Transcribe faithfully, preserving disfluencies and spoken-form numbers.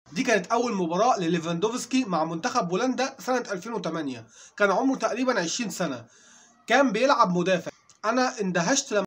دي كانت أول مباراة لليفاندوفسكي مع منتخب بولندا سنة ألفين وتمانية، كان عمره تقريبا عشرين سنة، كان بيلعب مدافع. أنا اندهشت لما